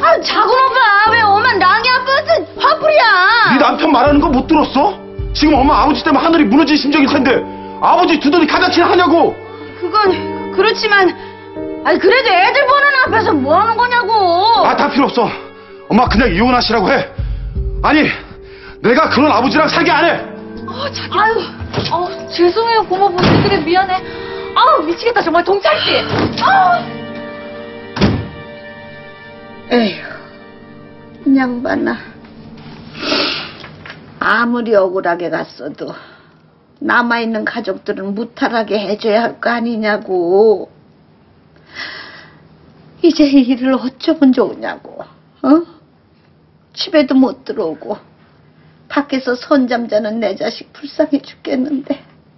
아, 작은 오빠 왜 엄마 랑이 아빠한테 화풀이야? 네 남편 말하는 거 못 들었어? 지금 엄마 아버지 때문에 하늘이 무너질 심정일 텐데 아버지 두더니 가자치나 하냐고. 그건 그렇지만 아니 그래도 애들 보는 앞에서 뭐 하는 거냐고. 아, 다 필요 없어. 엄마 그냥 이혼하시라고 해. 아니 내가 그런 아버지랑 살게 안 해. 자기. 아유, 죄송해요 고모부. 되게 미안해. 아우 미치겠다 정말 동찰씨. 에휴, 이 양반아. 아무리 억울하게 갔어도 남아있는 가족들은 무탈하게 해줘야 할 거 아니냐고. 이제 이 일을 어쩌면 좋으냐고. 집에도 못 들어오고 밖에서 선잠자는 내 자식 불쌍해 죽겠는데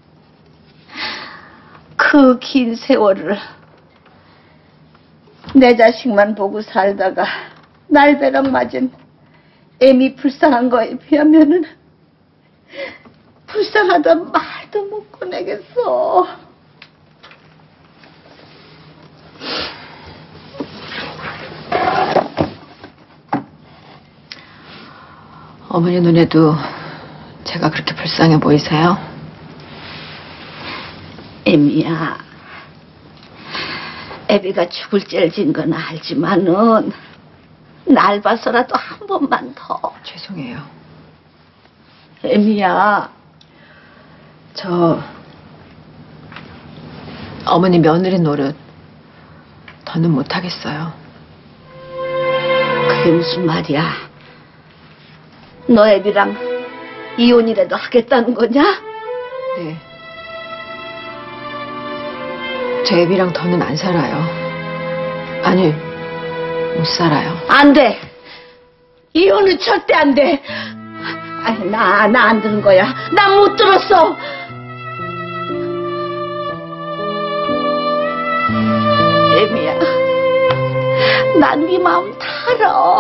그 긴 세월을 내 자식만 보고 살다가 날벼락 맞은 애미 불쌍한 거에 비하면은 불쌍하단 말도 못 꺼내겠어. 어머니 눈에도 제가 그렇게 불쌍해 보이세요? 애미야, 애비가 죽을 죄를 진 건 알지만은 날 봐서라도 한 번만 더. 죄송해요. 애미야. 저 어머니 며느리 노릇 더는 못하겠어요. 그게 무슨 말이야? 너 애비랑 이혼이라도 하겠다는 거냐? 네. 제 애비랑 더는 안 살아요. 아니, 못 살아요. 안 돼. 이혼은 절대 안 돼. 아니, 나 안 들은 거야. 난 못 들었어. 애미야, 난 네 마음 다 알아.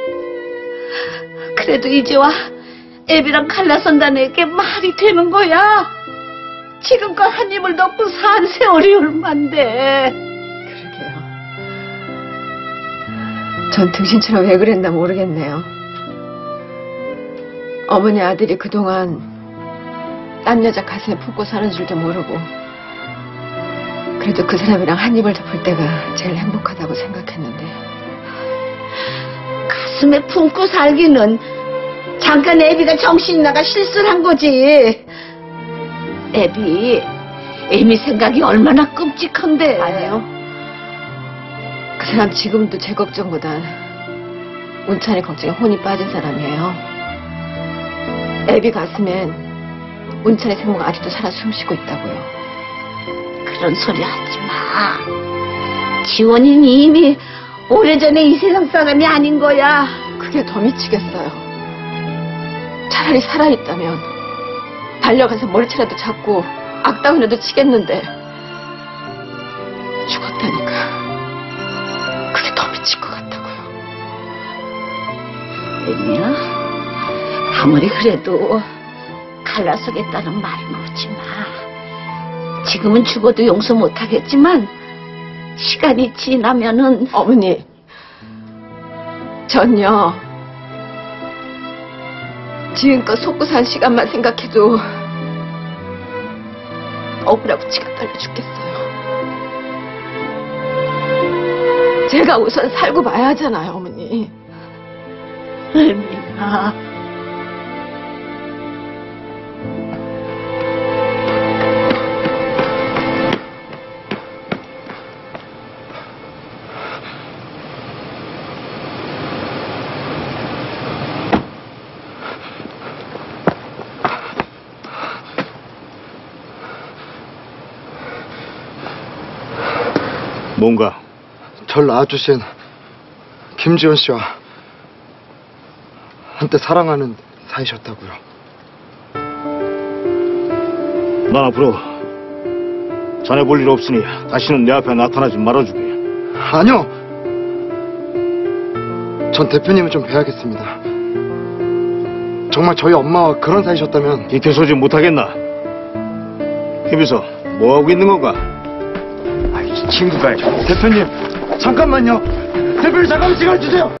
그래도 이제와 애비랑 갈라선다는 게 말이 되는 거야? 지금껏 한 입을 덮고 산 세월이 얼만데. 그러게요. 전 등신처럼 왜 그랬나 모르겠네요. 어머니 아들이 그동안 딴 여자 가슴에 품고 사는 줄도 모르고 그래도 그 사람이랑 한 입을 덮을 때가 제일 행복하다고 생각했는데 가슴에 품고 살기는 잠깐 애비가 정신이 나가 실수를 한 거지. 애미 생각이 얼마나 끔찍한데. 아니요. 그 사람 지금도 제 걱정보단 운찬이 걱정에 혼이 빠진 사람이에요. 애비 가슴엔 운찬이 생모가 아직도 살아 숨쉬고 있다고요. 그런 소리 하지 마. 지원이는 이미 오래전에 이 세상 사람이 아닌 거야. 그게 더 미치겠어요. 차라리 살아있다면 달려가서 머리채라도 잡고 악다운이라도 치겠는데 죽었다니까 그게 더 미칠 것 같다고요. 애미야, 아무리 그래도 갈라서겠다는 말은 오지 마. 지금은 죽어도 용서 못하겠지만 시간이 지나면은. 어머니, 전요 지금껏 속고 산 시간만 생각해도 억울하고 치가 떨려 죽겠어요. 제가 우선 살고 봐야 하잖아요, 어머니. 애미야. 뭔가? 절 낳아주신 김지원 씨와 한때 사랑하는 사이셨다고요. 난 앞으로 자네 볼 일 없으니 다시는 내 앞에 나타나지 말아주게. 아니요. 전 대표님을 좀 뵈야겠습니다. 정말 저희 엄마와 그런 사이셨다면. 뒤태소지 못하겠나? 김비서 뭐하고 있는 건가? 이 친구가. 대표님, 잠깐만요. 대표님, 잠깐만 시간 주세요.